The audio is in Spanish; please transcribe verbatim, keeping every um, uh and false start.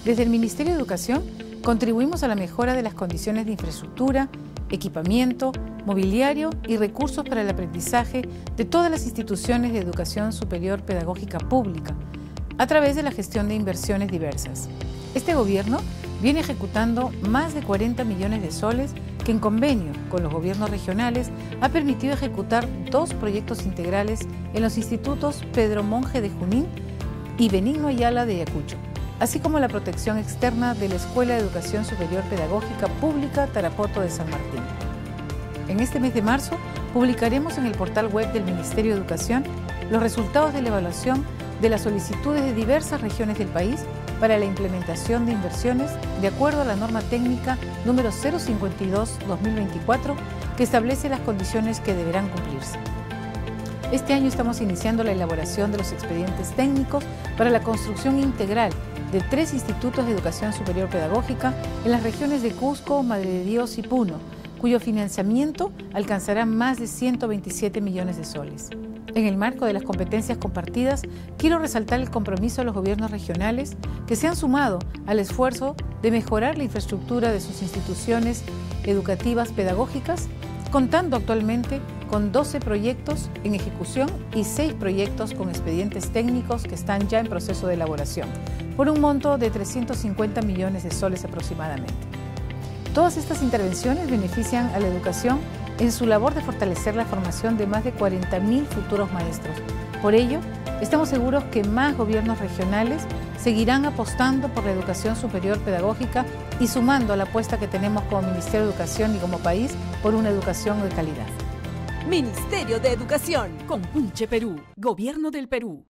Desde el Ministerio de Educación contribuimos a la mejora de las condiciones de infraestructura, equipamiento, mobiliario y recursos para el aprendizaje de todas las instituciones de educación superior pedagógica pública, a través de la gestión de inversiones diversas. Este gobierno viene ejecutando más de cuarenta millones de soles que en convenio con los gobiernos regionales ha permitido ejecutar dos proyectos integrales en los institutos Pedro Monje de Junín y Benigno Ayala de Ayacucho, así como la protección externa de la Escuela de Educación Superior Pedagógica Pública Tarapoto de San Martín. En este mes de marzo publicaremos en el portal web del Ministerio de Educación los resultados de la evaluación de las solicitudes de diversas regiones del país para la implementación de inversiones de acuerdo a la norma técnica número cero cincuenta y dos guión dos mil veinticuatro que establece las condiciones que deberán cumplirse. Este año estamos iniciando la elaboración de los expedientes técnicos para la construcción integral de tres institutos de educación superior pedagógica en las regiones de Cusco, Madre de Dios y Puno, cuyo financiamiento alcanzará más de ciento veintisiete millones de soles. En el marco de las competencias compartidas, quiero resaltar el compromiso de los gobiernos regionales que se han sumado al esfuerzo de mejorar la infraestructura de sus instituciones educativas pedagógicas, contando actualmente con doce proyectos en ejecución y seis proyectos con expedientes técnicos que están ya en proceso de elaboración, por un monto de trescientos cincuenta millones de soles aproximadamente. Todas estas intervenciones benefician a la educación en su labor de fortalecer la formación de más de cuarenta mil futuros maestros. Por ello, estamos seguros que más gobiernos regionales seguirán apostando por la educación superior pedagógica y sumando a la apuesta que tenemos como Ministerio de Educación y como país por una educación de calidad. Ministerio de Educación, Compunche Perú, Gobierno del Perú.